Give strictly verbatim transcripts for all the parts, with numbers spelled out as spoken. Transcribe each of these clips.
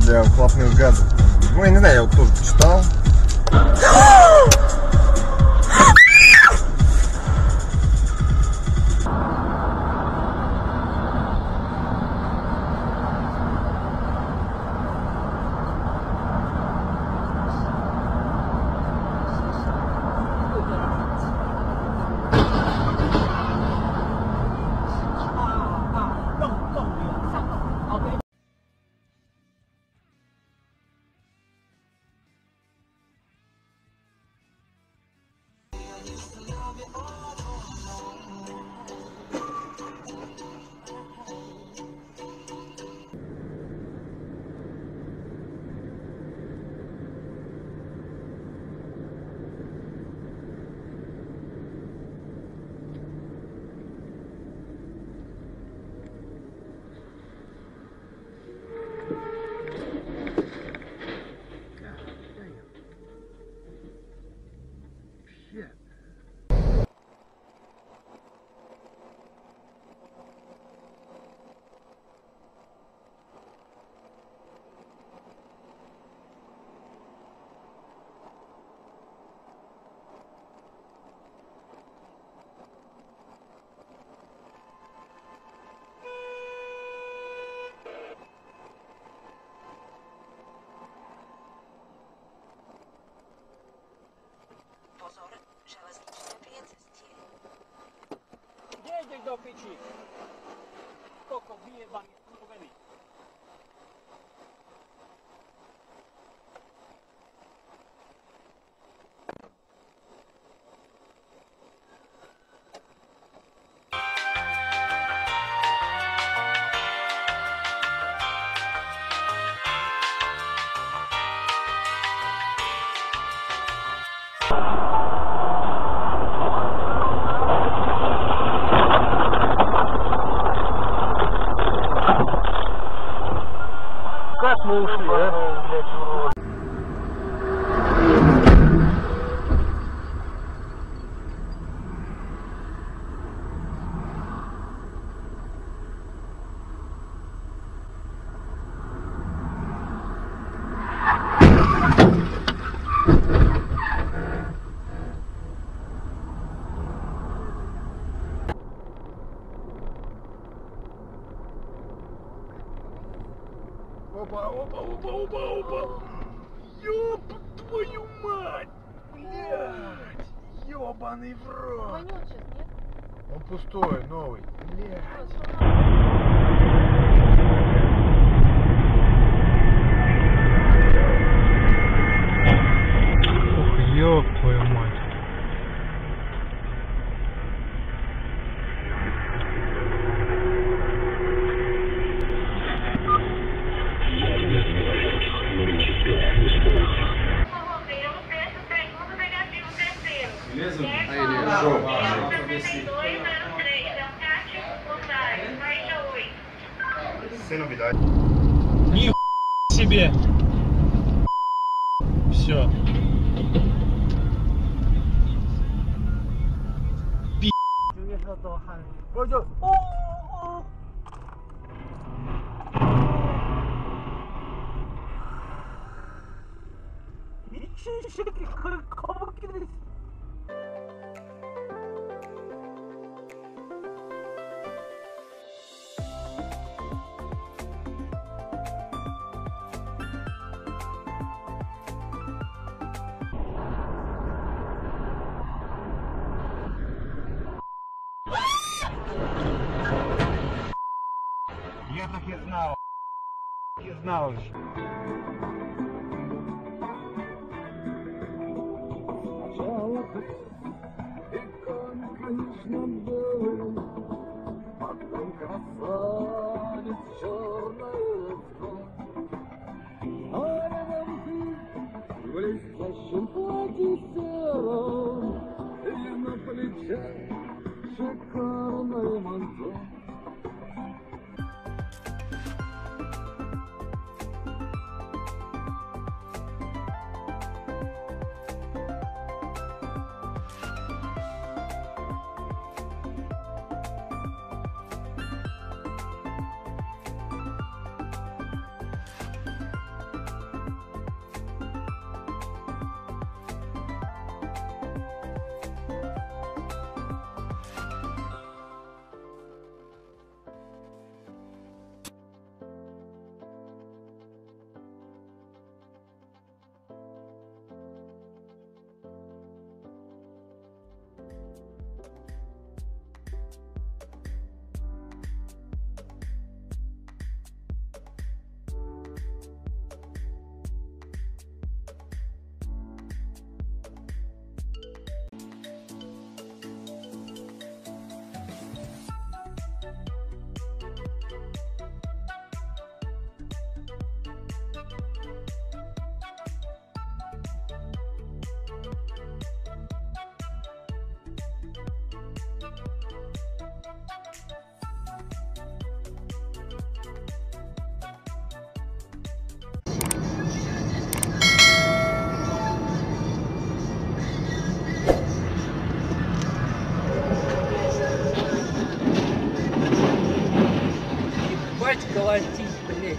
для выхлопных газов. Ну, я не знаю, я вот тоже почитал. Jedziesz do pici. Koko, bije wam, pogadaj. Как мы ушли, а? Опа, опа, опа, опа, опа. Ёб твою мать! Блядь! Ёбаный в рот! Вонет сейчас, нет? Он пустой, новый. Блядь! Ух, ёб твою мать. Ни себе. Все. Пи***. Я так и знал. И знал же. Конечно, был, потом красавец черное лицо. А рядом ты в блестящем платье сером, и на плечах шикарное манто. платить, блядь.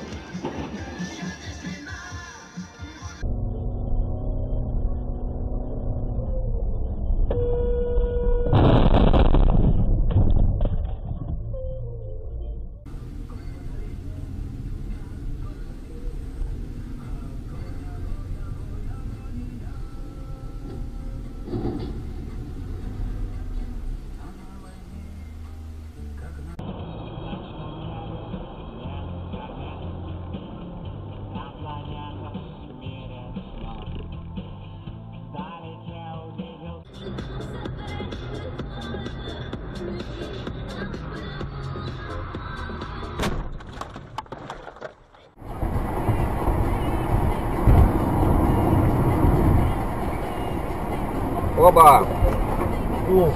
Оба! Ух.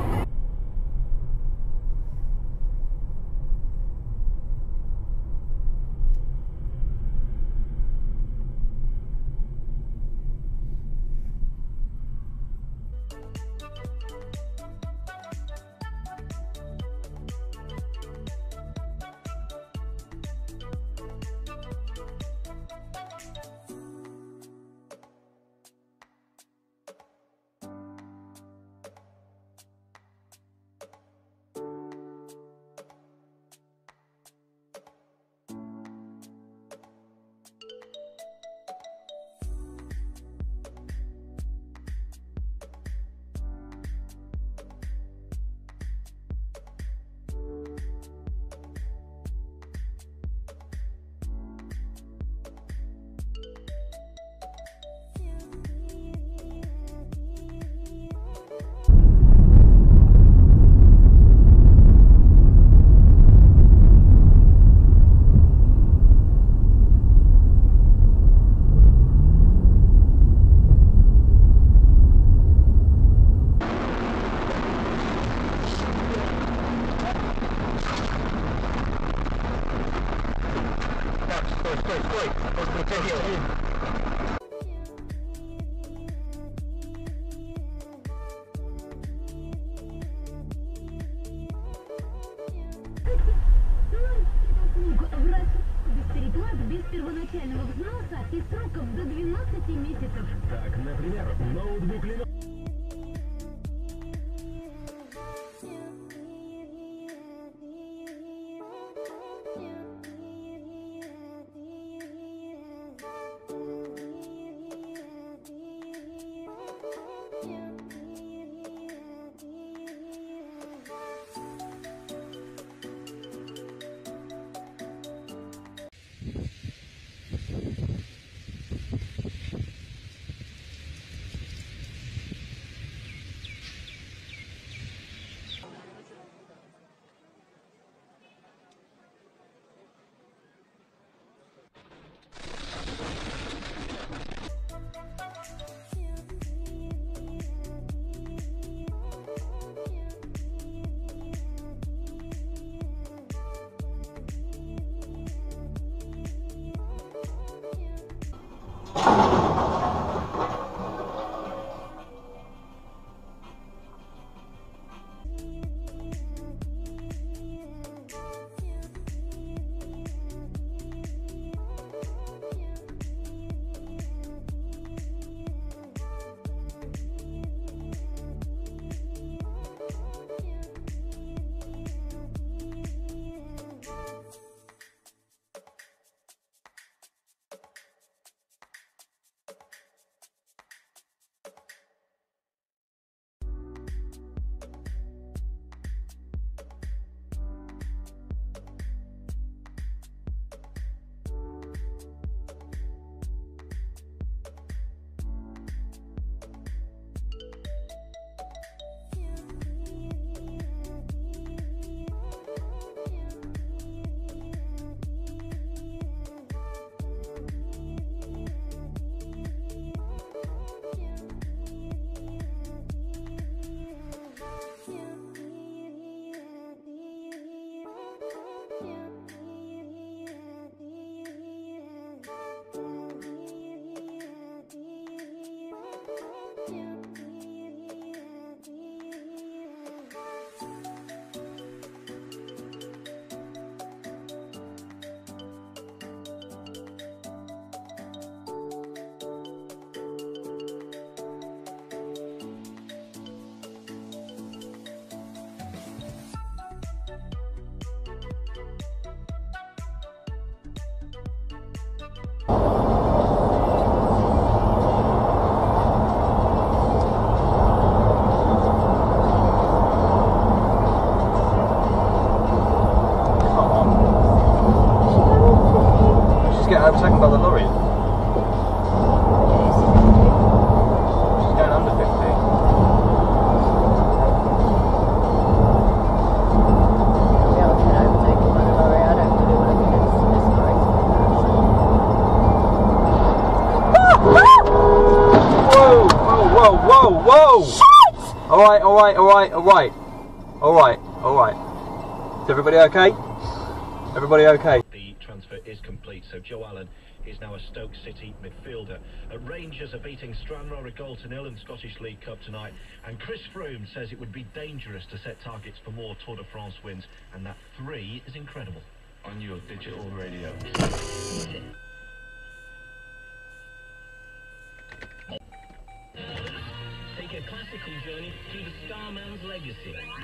Стой, стой, стой! Он прицелил! Без переплат, без первоначального взноса и сроков до двенадцати месяцев. Так, например, ноутбук Lenovo. She's getting overtaken by the lorry. She's going under fifty. Yeah, I've been overtaken by the lorry. I don't really want to be this, this Whoa, whoa, whoa, whoa! Shit! Alright, alright, alright, alright. Alright, alright. Is everybody okay? Everybody okay? The transfer is complete, so Joe Allen is now a Stoke City midfielder. Uh, Rangers are beating Stranraer a goal to nil in the Scottish League Cup tonight, and Chris Froome says it would be dangerous to set targets for more Tour de France wins, and that three is incredible. On your digital radio. Take a classical journey through the Starman's legacy.